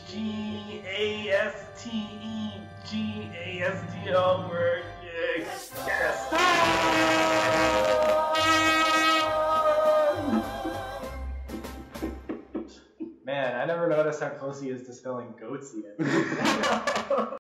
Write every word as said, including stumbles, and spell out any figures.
G A S T E G A S T homework. Yes. Man, I never noticed how close he is to spelling goatsy.